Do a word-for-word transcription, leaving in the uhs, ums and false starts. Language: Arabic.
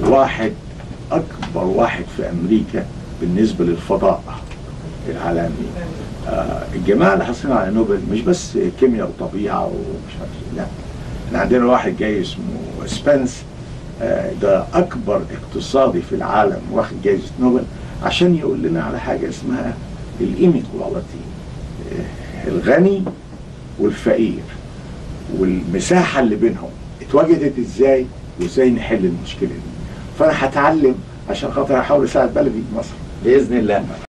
واحد اكبر واحد في امريكا بالنسبه للفضاء العالمي. آه الجماعه اللي حاصلين على نوبل مش بس كيمياء وطبيعه ومش عارف، لا، احنا عندنا واحد جاي اسمه سبنس، آه ده اكبر اقتصادي في العالم واخد جائزه نوبل عشان يقول لنا على حاجه اسمها الانيكواليتي، آه الغني والفقير والمساحه اللي بينهم اتوجدت ازاي وازاي نحل المشكله دي. فانا هتعلم عشان خاطر احاول اساعد بلدي مصر باذن الله.